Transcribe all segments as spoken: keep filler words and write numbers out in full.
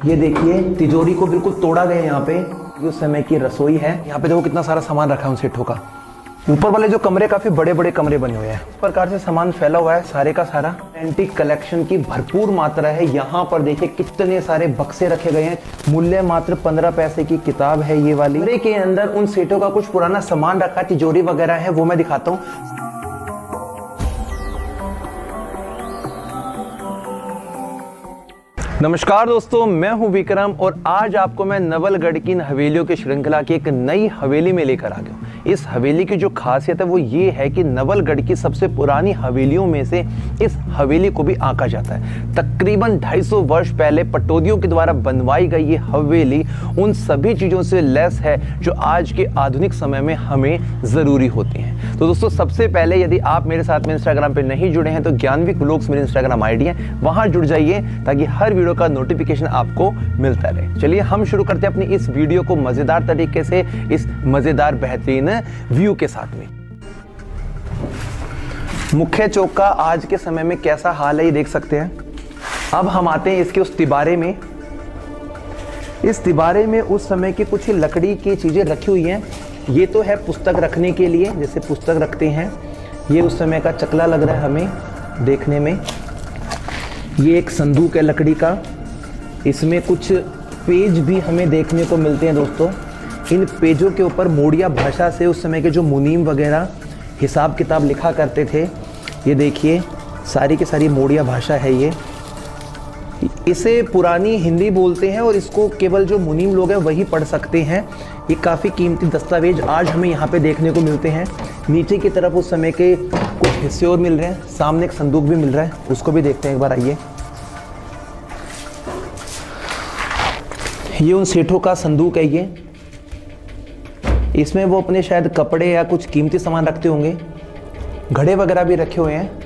ये देखिए तिजोरी को बिल्कुल तोड़ा गया यहाँ पे। ये उस समय की रसोई है। यहाँ पे देखो कितना सारा सामान रखा है उन सेठों का। ऊपर वाले जो कमरे काफी बड़े बड़े कमरे बने हुए हैं। इस प्रकार से सामान फैला हुआ है सारे का सारा। एंटीक कलेक्शन की भरपूर मात्रा है। यहाँ पर देखिए कितने सारे बक्से रखे गए हैं। मूल्य मात्र पंद्रह पैसे की किताब है ये वाली। कमरे के अंदर उन सेठों का कुछ पुराना सामान रखा है, तिजोरी वगैरह है, वो मैं दिखाता हूँ। नमस्कार दोस्तों, मैं हूं विक्रम और आज आपको मैं नवलगढ़ की हवेलियों की श्रृंखला की एक नई हवेली में लेकर आ गया हूं। इस हवेली की जो खासियत है वो ये है कि नवलगढ़ की सबसे पुरानी हवेलियों में से इस हवेली को भी आंका जाता है। तकरीबन ढाई सौ वर्ष पहले पटौदियों के द्वारा बनवाई गई ये हवेली उन सभी चीज़ों से लैस है जो आज के आधुनिक समय में हमें ज़रूरी होती हैं। तो दोस्तों, सबसे पहले यदि आप मेरे साथ में इंस्टाग्राम पर नहीं जुड़े हैं तो ज्ञानविक व्लॉग्स मेरी इंस्टाग्राम आई डी है, वहाँ जुड़ जाइए ताकि हर वीडियो का नोटिफिकेशन आपको मिलता रहे। चलिए हम शुरू करते हैं अपनी इस वीडियो को मजेदार तरीके से, इस मजेदार बेहतरीन व्यू के साथ में। मुख्य चौक का आज के समय में कैसा हाल है ये देख सकते हैं। अब हम आते हैं इसके उस तिबारे में। इस तिबारे में उस समय की कुछ लकड़ी की चीजें रखी हुई हैं। ये तो है पुस्तक रखने के लिए, जैसे पुस्तक रखते हैं। ये उस समय का चकला लग रहा है हमें देखने में। ये एक संदूक है लकड़ी का। इसमें कुछ पेज भी हमें देखने को मिलते हैं दोस्तों। इन पेजों के ऊपर मोड़िया भाषा से उस समय के जो मुनीम वगैरह हिसाब किताब लिखा करते थे। ये देखिए सारी की सारी मोड़िया भाषा है ये। इसे पुरानी हिंदी बोलते हैं और इसको केवल जो मुनीम लोग हैं वही पढ़ सकते हैं। ये काफ़ी कीमती दस्तावेज आज हमें यहाँ पे देखने को मिलते हैं। नीचे की तरफ उस समय के कुछ हिस्से और मिल रहे हैं। सामने एक संदूक भी मिल रहा है, उसको भी देखते हैं एक बार, आइए। ये उन सेठों का संदूक है ये। इसमें वो अपने शायद कपड़े या कुछ कीमती सामान रखते होंगे। घड़े वगैरह भी रखे हुए हैं।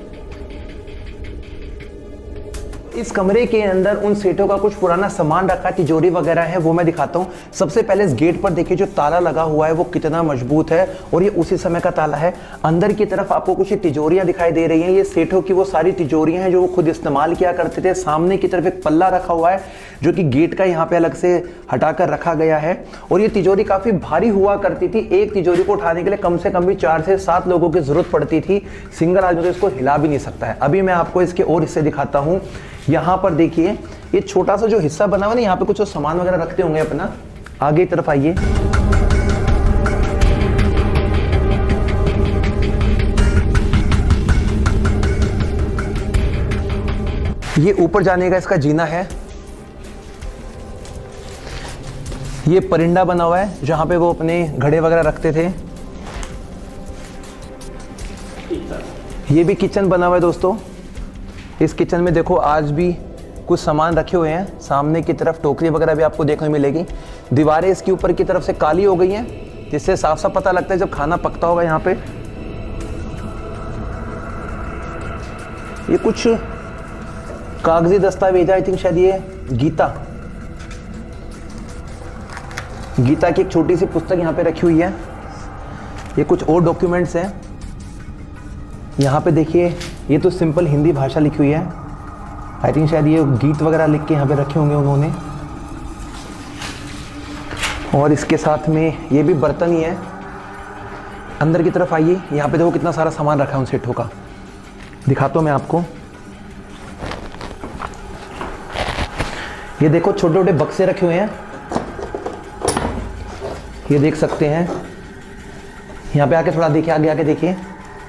इस कमरे के अंदर उन सेठों का कुछ पुराना सामान रखा, तिजोरी वगैरह है, वो मैं दिखाता हूँ। सबसे पहले इस गेट पर देखिए जो ताला लगा हुआ है वो कितना मजबूत है और ये उसी समय का ताला है। अंदर की तरफ आपको कुछ तिजोरियां दिखाई दे रही हैं। ये सेठों की वो सारी तिजोरियां हैं जो वो खुद इस्तेमाल किया करते थे। सामने की तरफ एक पल्ला रखा हुआ है जो कि गेट का यहाँ पे अलग से हटाकर रखा गया है। और ये तिजोरी काफी भारी हुआ करती थी। एक तिजोरी को उठाने के लिए कम से कम भी चार से सात लोगों की जरूरत पड़ती थी। सिंगल आदमी तो इसको हिला भी नहीं सकता है। अभी मैं आपको इसके और हिस्से दिखाता हूँ। यहाँ पर देखिए ये छोटा सा जो हिस्सा बना हुआ है ना, यहाँ पे कुछ सामान वगैरह रखते होंगे अपना। आगे की तरफ आइए। ये ऊपर जाने का इसका जीना है। ये परिंदा बना हुआ है जहां पे वो अपने घड़े वगैरह रखते थे। ये भी किचन बना हुआ है दोस्तों। इस किचन में देखो आज भी कुछ सामान रखे हुए हैं। सामने की तरफ टोकरी वगैरह भी आपको देखने मिलेगी। दीवारें इसकी ऊपर की तरफ से काली हो गई हैं, जिससे साफ साफ पता लगता है जब खाना पकता होगा। यहाँ पे ये कुछ कागजी दस्तावेज, आई थिंक शायद ये गीता गीता की एक छोटी सी पुस्तक यहाँ पे रखी हुई है। ये कुछ और डॉक्यूमेंट्स हैं। यहाँ पे देखिए ये तो सिंपल हिंदी भाषा लिखी हुई है। आई थिंक शायद ये गीत वगैरह लिख के यहाँ पे रखे होंगे उन्होंने। और इसके साथ में ये भी बर्तन ही है। अंदर की तरफ आइए। यहाँ पे देखो कितना सारा सामान रखा है उन सेठों का। दिखाता हूँ मैं आपको। ये देखो छोटे छोटे बक्से रखे हुए हैं, ये देख सकते हैं। यहाँ पे आके थोड़ा देखिए, आगे आके देखिए।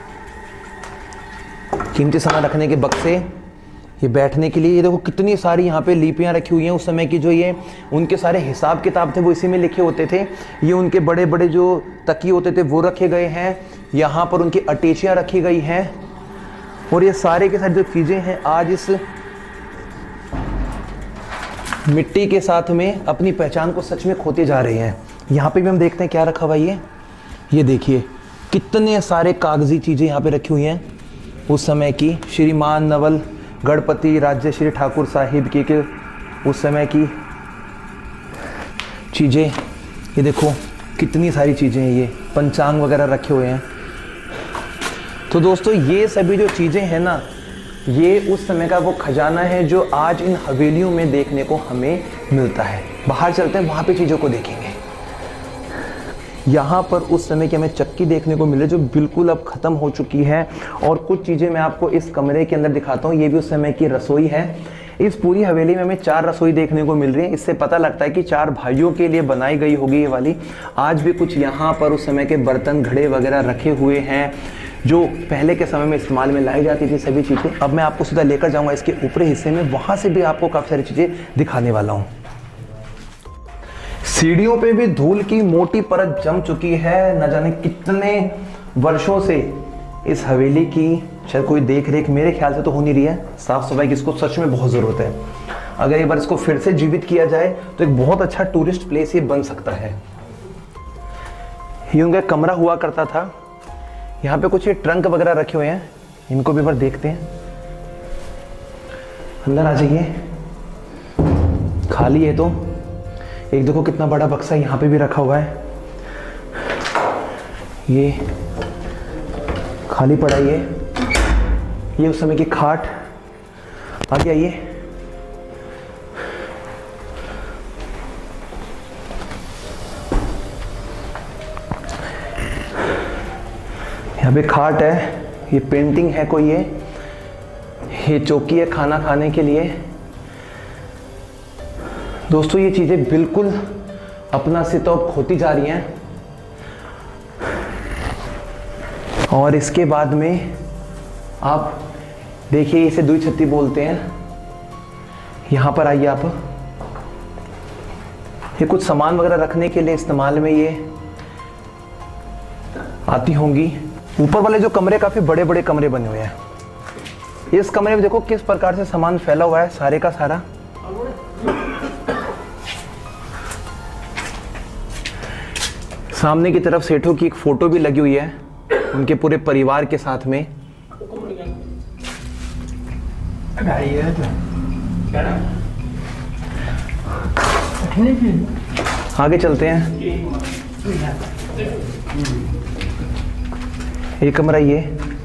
कीमती सामान रखने के बक्से, ये बैठने के लिए। ये देखो कितनी सारी यहाँ पे लिपियाँ रखी हुई हैं। उस समय की जो ये उनके सारे हिसाब किताब थे वो इसी में लिखे होते थे। ये उनके बड़े बड़े जो तकिए होते थे वो रखे गए हैं। यहाँ पर उनकी अटैचियाँ रखी गई हैं। और ये सारे के सारे जो चीज़ें हैं आज इस मिट्टी के साथ में अपनी पहचान को सच में खोते जा रहे हैं। यहाँ पे भी हम देखते हैं क्या रखा हुआ है। ये ये देखिए कितने सारे कागजी चीज़ें यहाँ पे रखी हुई हैं उस समय की। श्रीमान नवल गणपति राज्य श्री ठाकुर साहिब की के उस समय की चीज़ें। ये देखो कितनी सारी चीज़ें हैं। ये पंचांग वगैरह रखे हुए हैं। तो दोस्तों ये सभी जो चीज़ें हैं ना, ये उस समय का वो खजाना है जो आज इन हवेलियों में देखने को हमें मिलता है। बाहर चलते हैं, वहाँ पे चीज़ों को देखेंगे। यहाँ पर उस समय की हमें चक्की देखने को मिले जो बिल्कुल अब ख़त्म हो चुकी है। और कुछ चीज़ें मैं आपको इस कमरे के अंदर दिखाता हूँ। ये भी उस समय की रसोई है। इस पूरी हवेली में हमें चार रसोई देखने को मिल रही है। इससे पता लगता है कि चार भाइयों के लिए बनाई गई होगी ये वाली। आज भी कुछ यहाँ पर उस समय के बर्तन घड़े वगैरह रखे हुए हैं जो पहले के समय में इस्तेमाल में लाई जाती थी सभी चीज़ें। अब मैं आपको सीधा लेकर जाऊँगा इसके ऊपरी हिस्से में, वहाँ से भी आपको काफ़ी सारी चीज़ें दिखाने वाला हूँ। सीढ़ियों पे भी धूल की मोटी परत जम चुकी है। न जाने कितने वर्षों से इस हवेली की शायद कोई देख रेख मेरे ख्याल से तो हो नहीं रही है। साफ सफाई की इसको सच में बहुत ज़रूरत है। अगर एक बार इसको फिर से जीवित किया जाए तो एक बहुत अच्छा टूरिस्ट प्लेस ये बन सकता है। ये उनका कमरा हुआ करता था। यहाँ पे कुछ ये ट्रंक वगैरह रखे हुए हैं, इनको भी एक बार देखते हैं। अंदर आ जाइए। खाली है तो एक देखो कितना बड़ा बक्सा यहाँ पे भी रखा हुआ है। ये खाली पड़ा है। ये ये उस समय की खाट। आगे आइए। यहाँ पे खाट है। ये पेंटिंग है कोई। ये ये चौकी है खाना खाने के लिए। दोस्तों ये चीज़ें बिल्कुल अपना से तो अब खोती जा रही हैं। और इसके बाद में आप देखिए, इसे दुई छत्ती बोलते हैं। यहाँ पर आइए आप। ये कुछ सामान वगैरह रखने के लिए इस्तेमाल में ये आती होंगी। ऊपर वाले जो कमरे काफ़ी बड़े बड़े कमरे बने हुए हैं। इस कमरे में देखो किस प्रकार से सामान फैला हुआ है सारे का सारा। सामने की तरफ सेठों की एक फोटो भी लगी हुई है उनके पूरे परिवार के साथ में। आगे चलते हैं। एक कमरा ये।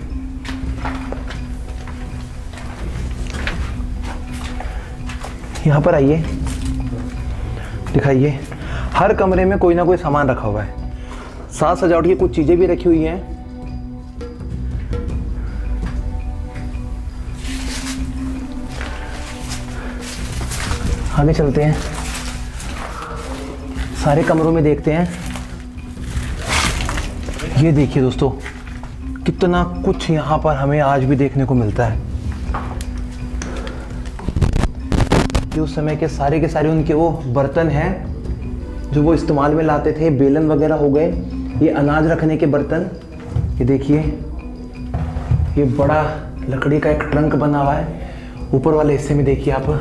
यहाँ पर आइए, दिखाइए। हर कमरे में कोई ना कोई सामान रखा हुआ है। साज सजावट की कुछ चीजें भी रखी हुई हैं। आगे चलते हैं। सारे कमरों में देखते हैं। ये देखिए दोस्तों, कितना कुछ यहाँ पर हमें आज भी देखने को मिलता है। ये उस समय के सारे के सारे उनके वो बर्तन हैं जो वो इस्तेमाल में लाते थे। बेलन वगैरह हो गए। ये अनाज रखने के बर्तन। ये देखिए, ये बड़ा लकड़ी का एक ट्रंक बना हुआ है। ऊपर वाले हिस्से में देखिए आप।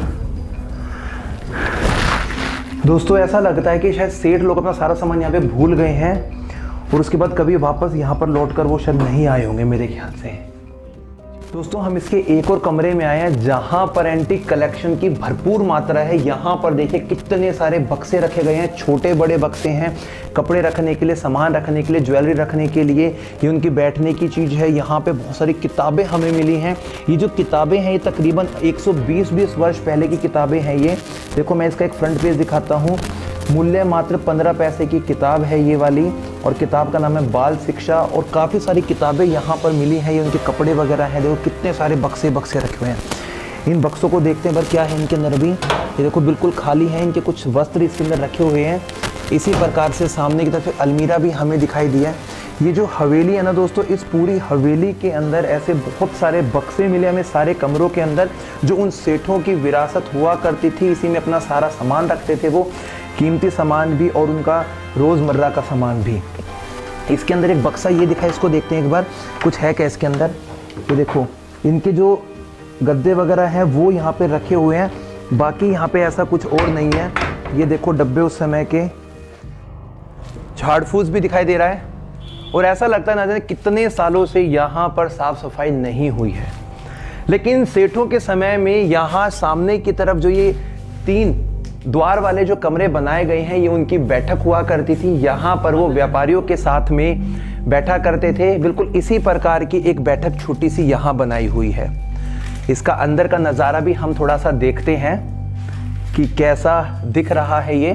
दोस्तों ऐसा लगता है कि शायद सेठ लोग अपना सारा सामान यहाँ पे भूल गए हैं और उसके बाद कभी वापस यहाँ पर लौटकर वो शायद नहीं आए होंगे मेरे ख्याल से। दोस्तों हम इसके एक और कमरे में आए हैं जहाँ पर एंटीक कलेक्शन की भरपूर मात्रा है। यहाँ पर देखिए कितने सारे बक्से रखे गए हैं। छोटे बड़े बक्से हैं, कपड़े रखने के लिए, सामान रखने के लिए, ज्वेलरी रखने के लिए। ये उनकी बैठने की चीज़ है। यहाँ पे बहुत सारी किताबें हमें मिली हैं। ये जो किताबें हैं ये तकरीबन एक सौ बीस बीस वर्ष पहले की किताबें हैं। ये देखो, मैं इसका एक फ्रंट पेज दिखाता हूँ। मूल्य मात्र पंद्रह पैसे की किताब है ये वाली, और किताब का नाम है बाल शिक्षा। और काफ़ी सारी किताबें यहाँ पर मिली हैं। ये उनके कपड़े वगैरह हैं। देखो कितने सारे बक्से बक्से रखे हुए हैं। इन बक्सों को देखते हैं पर क्या है इनके अंदर। भी ये देखो बिल्कुल खाली है। इनके कुछ वस्त्र इसके अंदर रखे हुए हैं। इसी प्रकार से सामने की तरफ अलमीरा भी हमें दिखाई दिया। ये जो हवेली है ना दोस्तों, इस पूरी हवेली के अंदर ऐसे बहुत सारे बक्से मिले हमें सारे कमरों के अंदर, जो उन सेठों की विरासत हुआ करती थी। इसी में अपना सारा सामान रखते थे वो, कीमती सामान भी और उनका रोज़मर्रा का सामान भी। इसके अंदर एक बक्सा ये दिखा, इसको देखते हैं एक बार कुछ है क्या इसके अंदर। ये देखो इनके जो गद्दे वगैरह हैं वो यहाँ पे रखे हुए हैं। बाकी यहाँ पे ऐसा कुछ और नहीं है। ये देखो डब्बे उस समय के, झाड़ फूस भी दिखाई दे रहा है। और ऐसा लगता है ना जाने कितने सालों से यहाँ पर साफ सफाई नहीं हुई है। लेकिन सेठों के समय में यहाँ सामने की तरफ जो ये तीन द्वार वाले जो कमरे बनाए गए हैं, ये उनकी बैठक हुआ करती थी। यहाँ पर वो व्यापारियों के साथ में बैठा करते थे। बिल्कुल इसी प्रकार की एक बैठक छोटी सी यहाँ बनाई हुई है। इसका अंदर का नज़ारा भी हम थोड़ा सा देखते हैं कि कैसा दिख रहा है ये।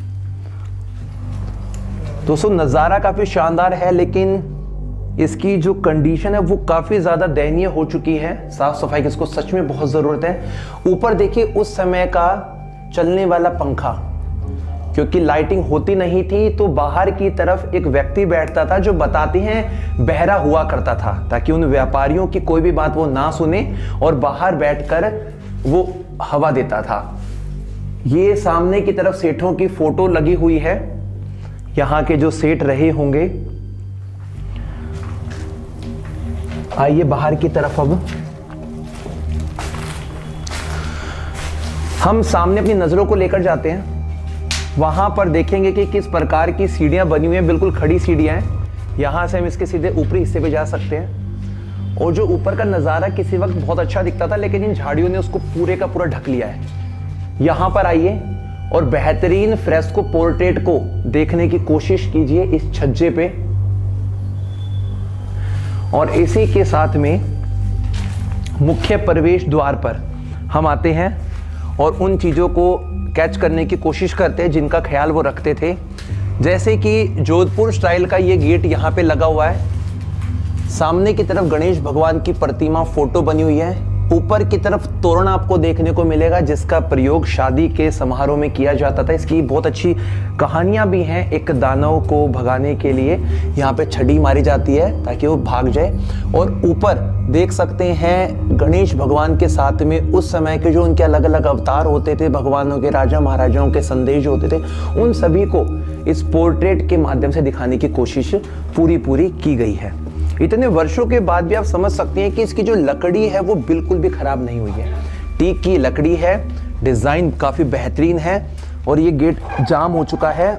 दोस्तों नज़ारा काफ़ी शानदार है, लेकिन इसकी जो कंडीशन है वो काफ़ी ज़्यादा दयनीय हो चुकी है। साफ सफाई की इसको सच में बहुत ज़रूरत है। ऊपर देखिए उस समय का चलने वाला पंखा, क्योंकि लाइटिंग होती नहीं थी तो बाहर की तरफ एक व्यक्ति बैठता था जो बताते हैं बहरा हुआ करता था, ताकि उन व्यापारियों की कोई भी बात वो ना सुने और बाहर बैठकर वो हवा देता था। ये सामने की तरफ सेठों की फोटो लगी हुई है, यहाँ के जो सेठ रहे होंगे। आइए बाहर की तरफ अब हम सामने अपनी नजरों को लेकर जाते हैं। वहां पर देखेंगे कि किस प्रकार की सीढ़ियां बनी हुई हैं, बिल्कुल खड़ी सीढ़ियां हैं। यहां से हम इसके सीधे ऊपरी हिस्से पे जा सकते हैं। और जो ऊपर का नजारा किसी वक्त बहुत अच्छा दिखता था, लेकिन इन झाड़ियों ने उसको पूरे का पूरा ढक लिया है। यहां पर आइए और बेहतरीन फ्रेस्को पोर्ट्रेट को देखने की कोशिश कीजिए इस छज्जे पे। और इसी के साथ में मुख्य प्रवेश द्वार पर हम आते हैं और उन चीज़ों को कैच करने की कोशिश करते हैं जिनका ख्याल वो रखते थे। जैसे कि जोधपुर स्टाइल का ये गेट यहाँ पे लगा हुआ है। सामने की तरफ गणेश भगवान की प्रतिमा फोटो बनी हुई है। ऊपर की तरफ तोरण आपको देखने को मिलेगा, जिसका प्रयोग शादी के समारोह में किया जाता था। इसकी बहुत अच्छी कहानियां भी हैं। एक दानव को भगाने के लिए यहाँ पे छड़ी मारी जाती है ताकि वो भाग जाए। और ऊपर देख सकते हैं गणेश भगवान के साथ में उस समय के जो उनके अलग अलग अवतार होते थे, भगवानों के, राजा महाराजाओं के संदेश जो होते थे, उन सभी को इस पोर्ट्रेट के माध्यम से दिखाने की कोशिश पूरी पूरी की गई है। इतने वर्षों के बाद भी आप समझ सकते हैं कि इसकी जो लकड़ी है वो बिल्कुल भी खराब नहीं हुई है। टीक की लकड़ी है, डिजाइन काफी बेहतरीन है। और ये गेट जाम हो चुका है।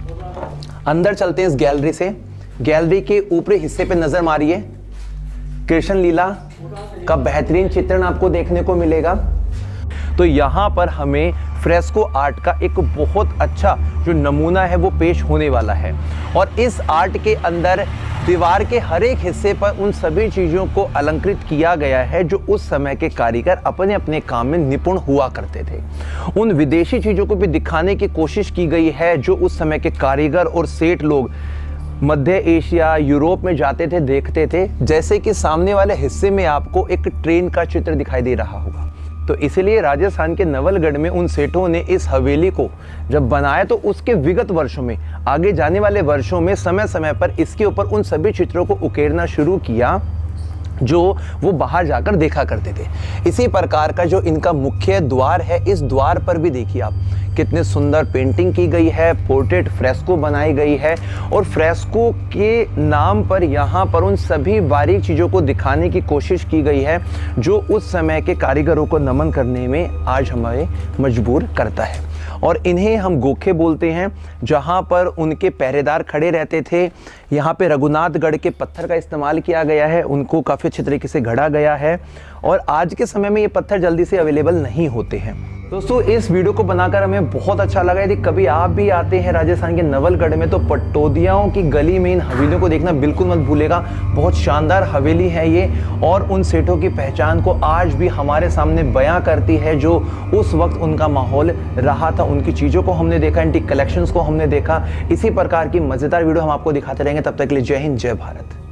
अंदर चलते हैं इस गैलरी से। गैलरी के ऊपरी हिस्से पे नजर मारिए, कृष्ण लीला का बेहतरीन चित्रण आपको देखने को मिलेगा। तो यहाँ पर हमें फ्रेस्को आर्ट का एक बहुत अच्छा जो नमूना है वो पेश होने वाला है। और इस आर्ट के अंदर दीवार के हर एक हिस्से पर उन सभी चीज़ों को अलंकृत किया गया है जो उस समय के कारीगर अपने अपने काम में निपुण हुआ करते थे। उन विदेशी चीज़ों को भी दिखाने की कोशिश की गई है जो उस समय के कारीगर और सेठ लोग मध्य एशिया, यूरोप में जाते थे, देखते थे। जैसे कि सामने वाले हिस्से में आपको एक ट्रेन का चित्र दिखाई दे रहा होगा। तो इसलिए राजस्थान के नवलगढ़ में उन सेठों ने इस हवेली को जब बनाया तो उसके विगत वर्षों में, आगे जाने वाले वर्षों में समय समय पर इसके ऊपर उन सभी चित्रों को उकेरना शुरू किया जो वो बाहर जाकर देखा करते थे। इसी प्रकार का जो इनका मुख्य द्वार है, इस द्वार पर भी देखिए आप कितने सुंदर पेंटिंग की गई है, पोर्ट्रेट फ्रेस्को बनाई गई है। और फ्रेस्को के नाम पर यहाँ पर उन सभी बारीक चीज़ों को दिखाने की कोशिश की गई है जो उस समय के कारीगरों को नमन करने में आज हमें मजबूर करता है। और इन्हें हम गोखे बोलते हैं, जहाँ पर उनके पहरेदार खड़े रहते थे। यहाँ पे रघुनाथगढ़ के पत्थर का इस्तेमाल किया गया है, उनको काफ़ी अच्छे तरीके से गढ़ा गया है। और आज के समय में ये पत्थर जल्दी से अवेलेबल नहीं होते हैं। दोस्तों इस वीडियो को बनाकर हमें बहुत अच्छा लगा। यदि कभी आप भी आते हैं राजस्थान के नवलगढ़ में तो पटोदियाओं की गली में इन हवेलियों को देखना बिल्कुल मत भूलेगा। बहुत शानदार हवेली है ये और उन सेठों की पहचान को आज भी हमारे सामने बयां करती है जो उस वक्त उनका माहौल रहा था। उनकी चीज़ों को हमने देखा, इनकी कलेक्शंस को हमने देखा। इसी प्रकार की मज़ेदार वीडियो हम आपको दिखाते रहेंगे। तब तक के लिए जय हिंद, जय भारत।